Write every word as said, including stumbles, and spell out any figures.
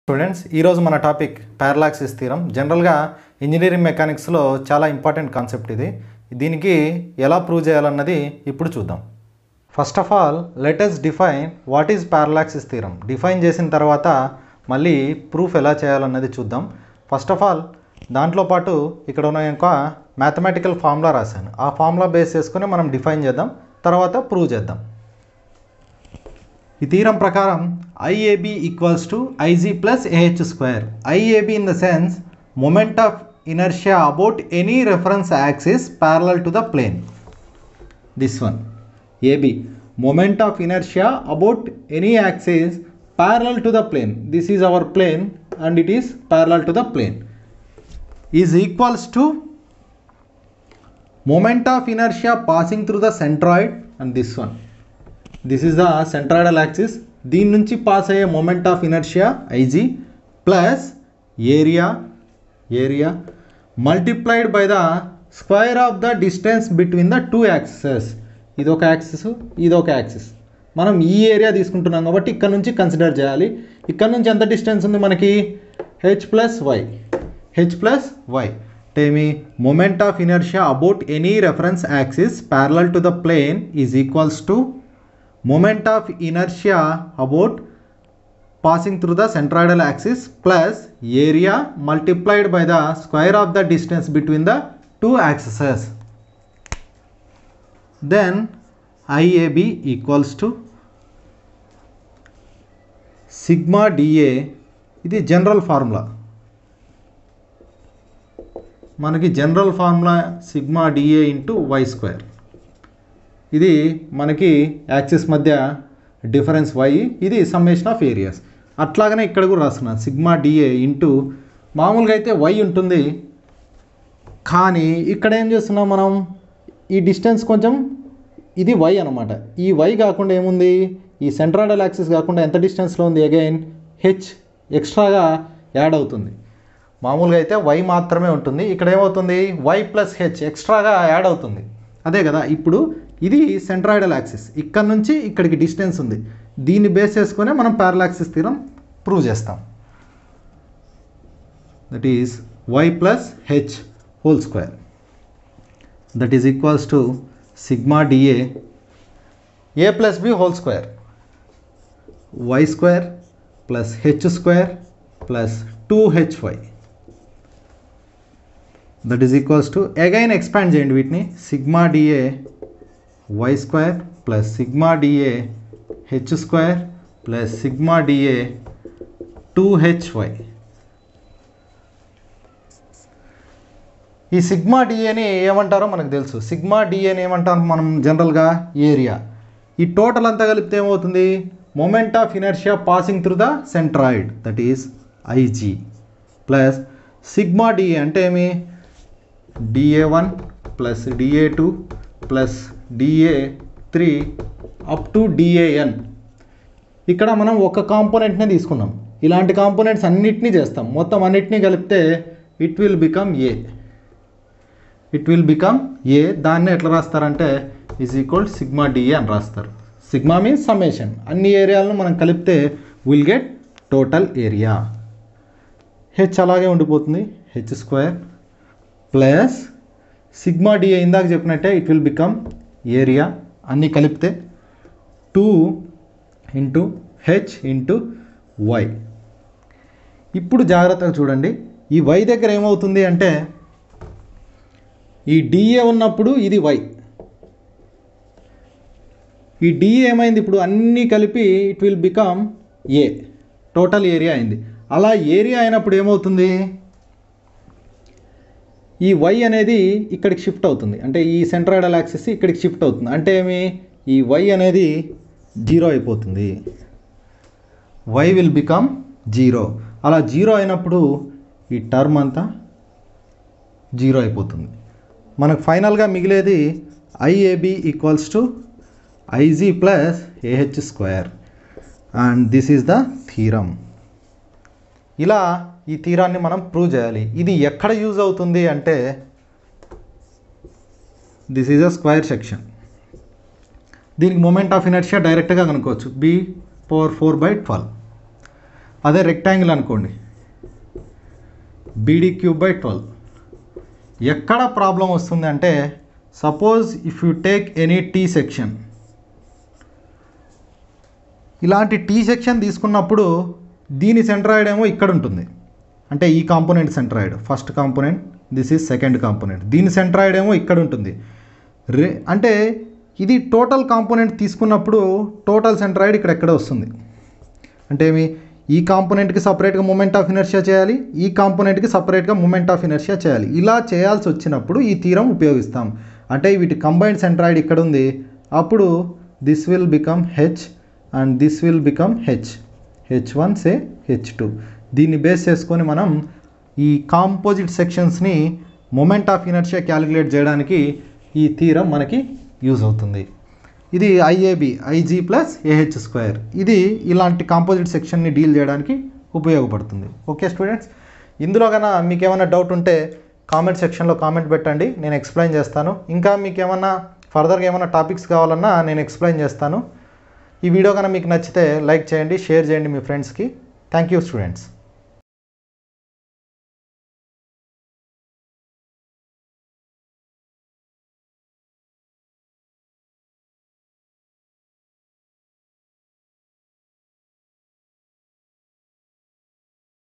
Students ఈ రోజు మన టాపిక్ పారాలాక్సిస్ థీరం. జనరల్గా ఇంజనీరింగ్ మెకానిక్స్లో చాలా ఇంపార్టెంట్ కాన్సెప్ట్ ఇది. దీనికి ఎలా ప్రూవ్ చేయాలన్నది ఇప్పుడు చూద్దాం. First of all let us define what is parallel axis theorem. Define చేసిన తర్వాత మళ్ళీ ప్రూఫ్ ఎలా చేయాలన్నది చూద్దాం. ఫస్ట్ ఆఫ్ ఆల్ దాంట్లో పాటు ఇక్కడ ఉన్న ఒక మ్యాథమెటికల్ ఫార్ములా రాశాను. ఆ ఫార్ములా బేస్ చేసుకుని మనం డిఫైన్ చేద్దాం, తర్వాత ప్రూవ్ చేద్దాం. ఈ థీరం ప్రకారం IAB equals to IG plus AH square. IAB in the sense moment of inertia about any reference axis parallel to the plane. This one AB moment of inertia about any axis parallel to the plane. This is our plane and it is parallel to the plane is equals to moment of inertia passing through the centroid and this one. This is the centroidal axis. దీని నుంచి pass అయ్యే moment of inertia Ig plus area area multiplied by the square of the distance between the two axes. ఇది ఒక axis, ఇది ఒక axis. మనం ఈ area తీసుకుంటున్నాం కాబట్టి ఇక్కడ నుంచి కన్సిడర్ చేయాలి. ఇక్కడ నుంచి ఎంత డిస్టెన్స్ ఉంది మనకి? h plus y h plus y. Temi moment of inertia about any reference axis parallel to the plane is equals to moment of inertia about passing through the centroidal axis plus area multiplied by the square of the distance between the two axes. Then I A B equals to sigma dA. ఇది general formula. మనకి general formula sigma DA into Y square. ఇది మనకి axis మధ్య difference Y, ఇది summation of areas. అట్లాగనే ఇక్కడ కూడా రాస్తున్నాను సిగ్మా డిఏ ఇంటూ, మామూలుగా అయితే వై ఉంటుంది, కానీ ఇక్కడ ఏం చేస్తున్నాం మనం, ఈ డిస్టెన్స్ కొంచెం ఇది వై అనమాట. ఈ వై కాకుండా ఏముంది, ఈ సెంట్రాయిడల్ యాక్సిస్ కాకుండా ఎంత డిస్టెన్స్లో ఉంది, అగైన్ హెచ్ ఎక్స్ట్రాగా యాడ్ అవుతుంది. మామూలుగా అయితే వై మాత్రమే ఉంటుంది, ఇక్కడ ఏమవుతుంది వై ప్లస్ హెచ్ ఎక్స్ట్రాగా యాడ్ అవుతుంది. అదే కదా, ఇప్పుడు ఇది సెంట్రాయిడల్ యాక్సిస్, ఇక్కడ నుంచి ఇక్కడికి డిస్టెన్స్ ఉంది. దీన్ని బేస్ చేసుకునే మనం పారాలాక్సిస్ థీరం ప్రూవ్ చేస్తాం. That is Y plus H whole square. That is equals to sigma DA A plus B whole square, Y square plus H square plus two H Y. That is equals to, again expand చేయండి వీటిని, sigma DA Y square plus sigma DA H square plus sigma DA two H Y. ఈ sigma డిఏని ఏమంటారో మనకు తెలుసు. Sigma డిఏని ఏమంటాం మనం జనరల్గా, ఏరియా. ఈ టోటల్ అంతా కలిపితే ఏమవుతుంది, moment of inertia passing through the centroid, that is IG plus sigma DA అంటే ఏమి, DA one plus DA two plus DA three up to DAN. ఇక్కడ మనం ఒక కాంపోనెంట్నే తీసుకున్నాం, ఇలాంటి కాంపోనెంట్స్ అన్నిటినీ చేస్తాం, మొత్తం అన్నిటినీ కలిపితే it will become A. It will become A. దాన్ని ఎట్లా రాస్తారంటే ఈజ్ ఈక్వల్ సిగ్మా డిఏ అని రాస్తారు. సిగ్మా మీన్స్ సమ్మేషన్, అన్ని ఏరియాలను మనం కలిపితే will get total area. H అలాగే ఉండిపోతుంది, H square plus sigma DA ఇందాక చెప్పినట్టే ఇట్ విల్ బికమ్ ఏరియా, అన్నీ కలిపితే two into H into Y. ఇప్పుడు జాగ్రత్తగా చూడండి, ఈ వై దగ్గర ఏమవుతుంది అంటే, ఈ డిఏ ఉన్నప్పుడు ఇది వై, ఈ డిఏ ఏమైంది ఇప్పుడు అన్నీ కలిపి it will become A, total area అయింది. అలా ఏరియా అయినప్పుడు ఏమవుతుంది, ఈ వై అనేది ఇక్కడికి షిఫ్ట్ అవుతుంది, అంటే ఈ సెంట్రాయిడల్ యాక్సిస్ ఇక్కడికి షిఫ్ట్ అవుతుంది. అంటే ఏమి, ఈ వై అనేది జీరో అయిపోతుంది, వై విల్ బికమ్ జీరో. అలా జీరో అయినప్పుడు ఈ టర్మ్ అంతా జీరో అయిపోతుంది. మనకు ఫైనల్గా మిగిలేది IAB equals to IG plus AH square and this is the theorem. ఇలా ఈ థీరాన్ని మనం ప్రూవ్ చేయాలి. ఇది ఎక్కడ యూజ్ అవుతుంది అంటే, this is a square section. దీనికి మొమెంట్ ఆఫ్ ఇనర్షియా డైరెక్ట్గా కనుక్కోవచ్చు, B power four by twelve. అదే రెక్టాంగిల్ అనుకోండి, బీడీ క్యూబ్ బై ట్వెల్వ్. ఎక్కడ ప్రాబ్లం వస్తుంది అంటే, suppose if you take any T section, ఇలాంటి టీ సెక్షన్ తీసుకున్నప్పుడు దీని సెంట్రాయిడ్ ఏమో ఇక్కడ ఉంటుంది, అంటే ఈ component centroid first component, this is second component, దీని సెంట్రాయిడ్ ఏమో ఇక్కడ ఉంటుంది. రే అంటే ఇది టోటల్ కాంపోనెంట్ తీసుకున్నప్పుడు టోటల్ సెంట్రాయిడ్ ఇక్కడ ఎక్కడ వస్తుంది అంటే ఏమి, ఈ కాంపోనెంట్కి సపరేట్గా మూమెంట్ ఆఫ్ ఇనర్షియా చేయాలి, ఈ కాంపోనెంట్కి సపరేట్గా మూమెంట్ ఆఫ్ ఇనర్షియా చేయాలి. ఇలా చేయాల్సి వచ్చినప్పుడు ఈ థీరం ఉపయోగిస్తాం. అంటే వీటి కంబైన్డ్ సెంట్రాయిడ్ ఇక్కడ ఉంది, అప్పుడు this will become H and this will become H, H one say H two. దీన్ని బేస్ చేసుకొని మనం ఈ కాంపోజిట్ సెక్షన్స్ని మూమెంట్ ఆఫ్ ఇనర్షియా క్యాలిక్యులేట్ చేయడానికి ఈ థీరం మనకి యూజ్ అవుతుంది. ఇది IAB, IG plus AH square. ఇది ఇలాంటి కాంపోజిట్ సెక్షన్ని డీల్ చేయడానికి ఉపయోగపడుతుంది. ఓకే స్టూడెంట్స్, ఇందులో కన్నా మీకు ఏమైనా డౌట్ ఉంటే కామెంట్ సెక్షన్లో కామెంట్ పెట్టండి, నేను ఎక్స్ప్లెయిన్ చేస్తాను. ఇంకా మీకు ఏమన్నా ఫర్దర్గా ఏమైనా టాపిక్స్ కావాలన్నా నేను ఎక్స్ప్లెయిన్ చేస్తాను. ఈ వీడియో కన్నా మీకు నచ్చితే లైక్ చేయండి, షేర్ చేయండి మీ ఫ్రెండ్స్కి. Thank you students.